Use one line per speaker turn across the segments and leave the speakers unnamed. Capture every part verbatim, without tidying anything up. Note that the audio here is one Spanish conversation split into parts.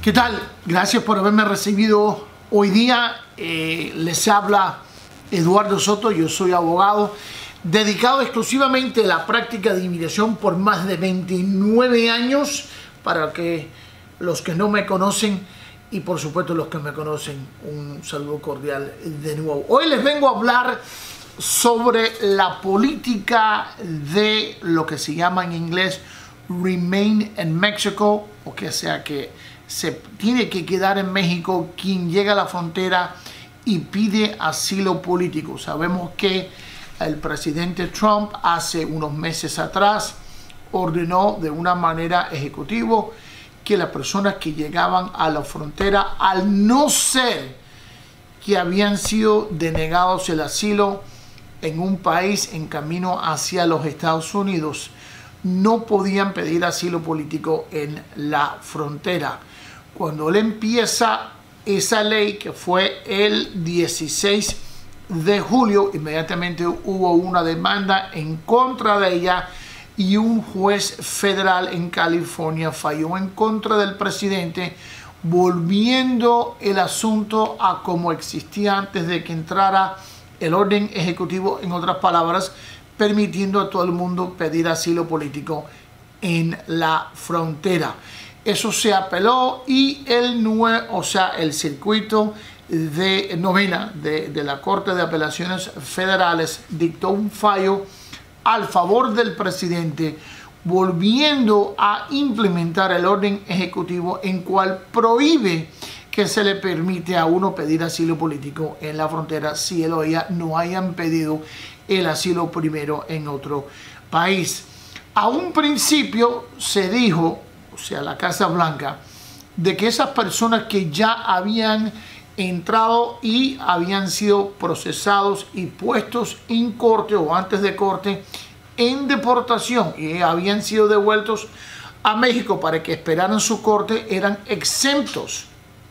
¿Qué tal? Gracias por haberme recibido hoy día. Eh, les habla Eduardo Soto, yo soy abogado dedicado exclusivamente a la práctica de inmigración por más de veintinueve años. Para que los que no me conocen y por supuesto los que me conocen, un saludo cordial de nuevo. Hoy les vengo a hablar sobre la política de lo que se llama en inglés Remain in Mexico, o que sea que se tiene que quedar en México quien llega a la frontera y pide asilo político. Sabemos que el presidente Trump hace unos meses atrás ordenó de una manera ejecutiva que las personas que llegaban a la frontera, al no ser que habían sido denegados el asilo en un país en camino hacia los Estados Unidos, no podían pedir asilo político en la frontera. Cuando él empieza esa ley, que fue el dieciséis de julio, inmediatamente hubo una demanda en contra de ella y un juez federal en California falló en contra del presidente, volviendo el asunto a como existía antes de que entrara el orden ejecutivo, en otras palabras, permitiendo a todo el mundo pedir asilo político en la frontera. Eso se apeló y el nue, o sea, el circuito de novena de, de la Corte de Apelaciones Federales dictó un fallo al favor del presidente, volviendo a implementar el orden ejecutivo en cual prohíbe que se le permite a uno pedir asilo político en la frontera si él o ella no hayan pedido el asilo primero en otro país. A un principio se dijo, o sea, la Casa Blanca, de que esas personas que ya habían entrado y habían sido procesados y puestos en corte o antes de corte en deportación y habían sido devueltos a México para que esperaran su corte, eran exentos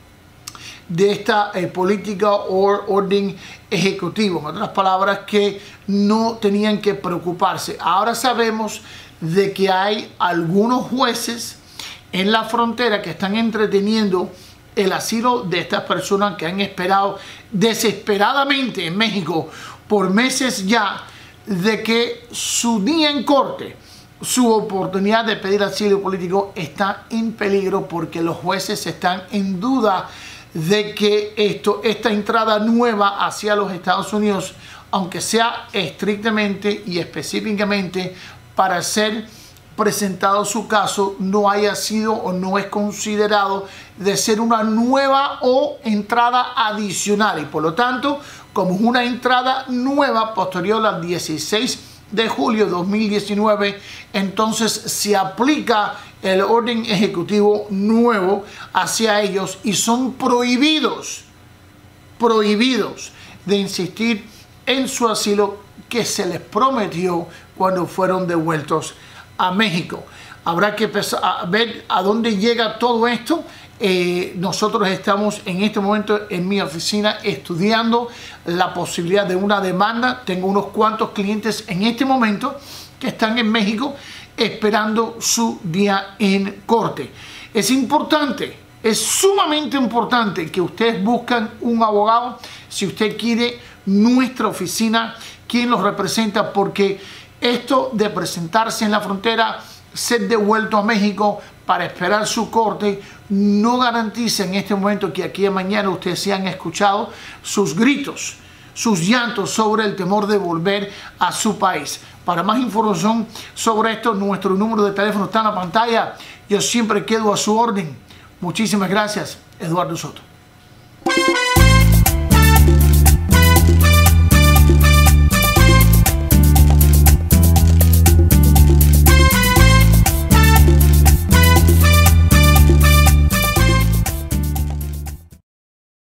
de esta eh, política o orden ejecutivo. En otras palabras, que no tenían que preocuparse. Ahora sabemos de que hay algunos jueces en la frontera que están entreteniendo el asilo de estas personas que han esperado desesperadamente en México por meses ya, de que su día en corte, su oportunidad de pedir asilo político está en peligro, porque los jueces están en duda de que esto, esta entrada nueva hacia los Estados Unidos, aunque sea estrictamente y específicamente para ser presentado su caso, no haya sido o no es considerado de ser una nueva o entrada adicional, y por lo tanto, como es una entrada nueva posterior al dieciséis de julio de dos mil diecinueve, entonces se aplica el orden ejecutivo nuevo hacia ellos y son prohibidos, prohibidos de insistir en su asilo que se les prometió cuando fueron devueltos a México. Habrá que ver a dónde llega todo esto. Eh, nosotros estamos en este momento en mi oficina estudiando la posibilidad de una demanda. Tengo unos cuantos clientes en este momento que están en México esperando su día en corte. Es importante, es sumamente importante que ustedes busquen un abogado si usted quiere nuestra oficina, quien los representa, porque esto de presentarse en la frontera, ser devuelto a México para esperar su corte, no garantiza en este momento que aquí a mañana ustedes se han escuchado sus gritos, sus llantos sobre el temor de volver a su país. Para más información sobre esto, nuestro número de teléfono está en la pantalla. Yo siempre quedo a su orden. Muchísimas gracias, Eduardo Soto.